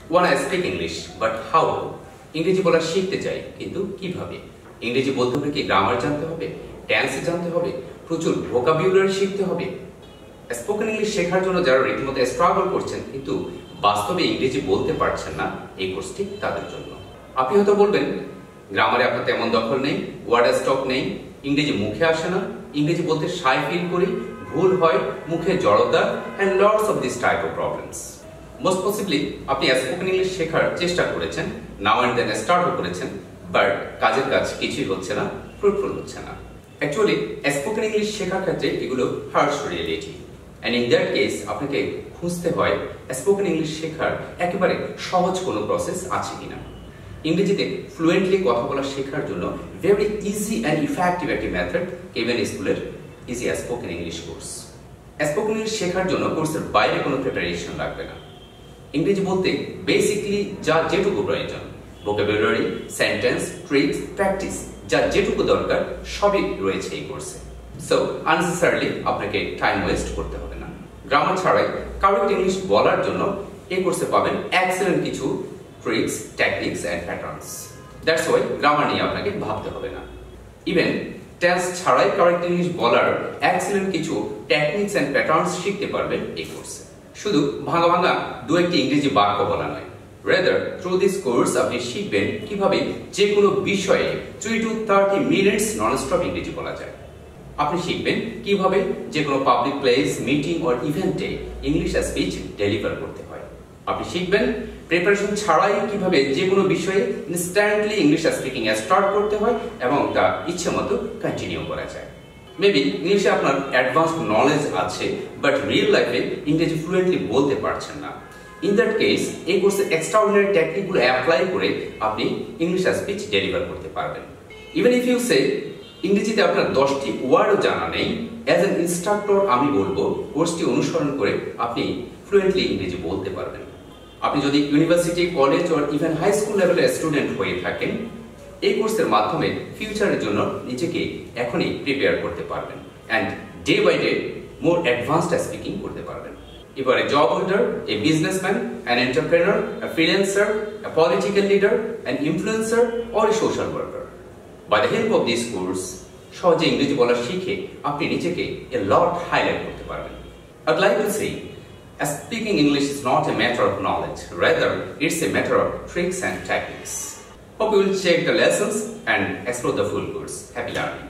wanna speak English, but how? ইংরেজি বলা শিখতে চাই, কিন্তু কিভাবে? ইংরেজি বলতে হলে কি গ্রামার জানতে হবে, টেন্স জানতে হবে, প্রচুর ভোকাবুলারি শিখতে হবে? স্পোকেন ইংলিশ শেখার জন্য যারা রীতিমতো স্ট্রাগল করছেন কিন্তু বাস্তবে ইংরেজি বলতে পারছেন না, এই কোর্সটি তাদের জন্য। আপনি হয়তো বলবেন, গ্রামারে আপনার তেমন দখল নেই, ওয়ার্ড স্টক নেই, ইংরেজি মুখে আসে না, ইংরেজি বলতে শাই ফিল করি, ভুল হয়, মুখে জড়তা and lots of this type of problems. Most possibly আপনি স্পোকেন ইংলিশ শেখার চেষ্টা করেছেন, নাও এন্ড দেন স্টার্টও করেছেন, বাট কাজের কাজ কিছুই হচ্ছে না, ফ্রুটফুল হচ্ছে না। অ্যাকচুয়ালি স্পোকেন ইংলিশ শেখার ক্ষেত্রে এগুলো harsh reality, and in that case আপনাকে খুঁজতে হয় স্পোকেন ইংলিশ শেখার একেবারে সহজ কোনো প্রসেস আছে কিনা। ইংরেজিতে ফ্লুয়েন্টলি কথা বলা শেখার জন্য ভেরি ইজি অ্যান্ড ইফেক্টিভ একটি মেথড কেভেন স্কুলের easy spoken English course. Spoken English শেখার জন্য কোর্সের বাইরে কোনো প্রিপারেশন লাগবে না। ইংরেজি বলতে বেসিকলি যা যেটুকু প্রয়োজন, ভোকাবুলারি, সেন্টেন্স, ট্রিক্স, প্র্যাকটিস, যা যেটুকু দরকার সবই রয়েছে এই কোর্সে। সো আননেসেসারিলি আপনাকে টাইম ওয়েস্ট করতে হবে না। গ্রামার ছাড়াই কারেক্ট ইংলিশ বলার জন্য এই কোর্সে পাবেন এক্সেলেন্ট কিছু tricks, techniques and patterns. That's why grammar নিয়ে আপনাকে ভাবতে হবে না। ইভেন টেন্স ছাড়াই কারেক্ট ইংলিশ বলার এক্সেলেন্ট কিছু টেকনিক্স এন্ড প্যাটার্নস শিখতে পারবেন এই কোর্সে। শুধু ভাঙা ভাঙা দু একটি ইংরেজি বাক্য বলা নয়, রাদার থ্রু দিস কোর্স আপনি শিখবেন কিভাবে যে কোনো বিষয়ে 3 to 30 মিনিটস ননস্টপ ইংরেজি বলা যায়। আপনি শিখবেন কিভাবে যে কোনো পাবলিক প্লেস, মিটিং অর ইভেন্টে ইংলিশ স্পিচ ডেলিভার করতে হয়। আপনি শিখবেন প্রিপারেশন ছাড়াই কিভাবে যে কোনো বিষয়ে ইনস্ট্যান্টলি ইংলিশ স্পিকিং স্টার্ট করতে হয় এবং তা ইচ্ছে মতো কন্টিনিউ করা যায়। মেবি ইংলিশে আপনার অ্যাডভান্স নলেজ আছে, বাট রিয়েল লাইফে ইংরেজি ফ্লুয়েন্টলি বলতে পারছেন না। ইন দ্যাট কেস এই কোর্সে এক্সট্রাঅর্ডিনারি টেকনিকগুলো অ্যাপ্লাই করে আপনি ইংলিশ স্পিচ ডেলিভার করতে পারবেন। ইভেন ইফ ইউ সে ইংরেজিতে আপনার 10টি ওয়ার্ডও জানা নেই, অ্যাজ অ্যান ইনস্ট্রাক্টর আমি বলবো কোর্সটি অনুসরণ করে আপনি ফ্লুয়েন্টলি ইংরেজি বলতে পারবেন। আপনি যদি university, college or even high school লেভেলের স্টুডেন্ট হয়ে থাকেন, এই কোর্সের মাধ্যমে ফিউচারের জন্য নিজেকে এখনই প্রিপেয়ার করতে পারবেন and day by day more advanced speaking করতে পারবেন। If you are a job holder, a businessman, an entrepreneur, a freelancer, a political leader, an influencer or a social worker, by the help of this course, সহজে ইংরেজি বলা শিখে আপনি নিজেকে a lot highlight করতে পারবেন। I'd like to say, speaking English is not a matter of knowledge, rather it's a matter of tricks and techniques. Hope you will check the lessons and explore the full course. Happy learning.